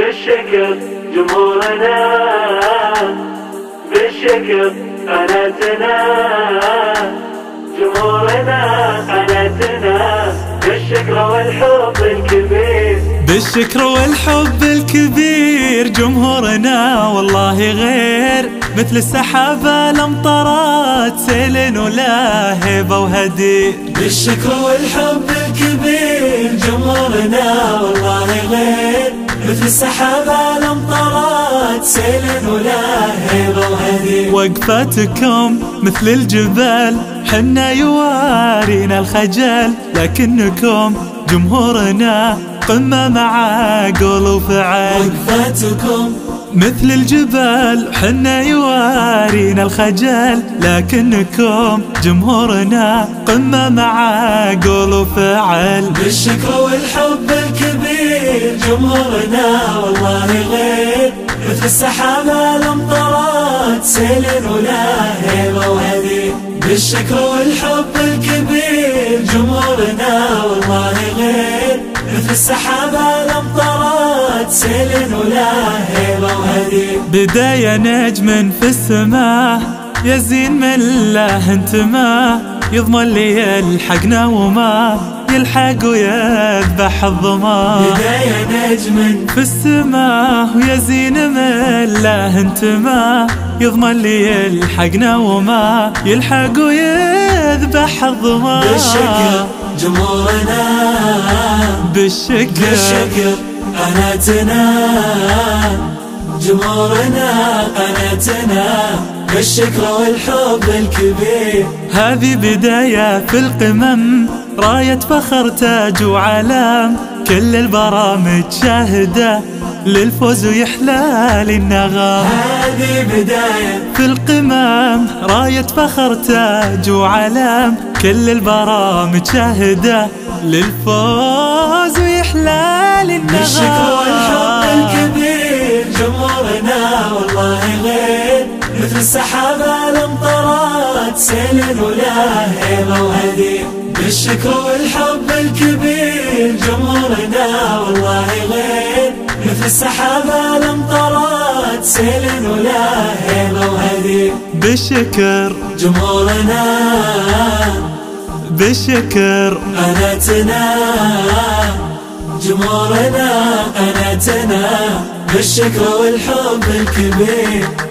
بالشكر جمهورنا، بالشكر قناتنا، جمهورنا قناتنا، بالشكر والحب الكبير، بالشكر والحب الكبير جمهورنا والله غير مثل السحابة الأمطارات سيل ولا هيبة وهدير. بالشكر والحب الكبير جمهورنا والله غير مثل السحابة الأمطارات سيل ولا هيبة وهدير. وقفاتكم مثل الجبال حنا يوارينا الخجل، لكنكم جمهورنا قمة مع قول وفعل. وقفاتكم مثل الجبال حنا يوارينا الخجل، لكنكم جمهورنا قمة مع قول وفعل. بالشكر والحب الكبير جمهورنا والله غير مثل السحابة الأمطارات سيل ولا هيبة وهدير. بالشكر والحب الكبير جمهورنا والله غير مثل السحابة الأمطارات سيل ولا هيبة وهدير. بداية نجم في السماء يزين من الله انتماه، يضمن لي يلحقنا وما يلحق ويذبح الظما. بداية نجم في السماء ويزين من الله انتماه، يضمن لي يلحقنا وما يلحق ويذبح الظما. بالشكر جمهورنا، بالشكر قناتنا، جمهورنا قناتنا، بالشكر والحب الكبير. هذه بداية في القمم، راية فخر تاج وعلام، كل البرامج شاهدة للفوز ويحلى للنغام. هذه بداية في القمم، راية فخر تاج وعلام، كل البرامج شاهدة للفوز ويحلى للنغام. بالشكر والحب الكبير جمهورنا والله غير مثل السحابة الأمطارات سيل ولا هيبة وهدير. بالشكر والحب الكبير جمهورنا والله غير مثل السحابة الأمطارات سيل ولا هيبة وهدير. بالشكر جمهورنا، بالشكر قناتنا، جمهورنا قناتنا، بالشكر والحب الكبير.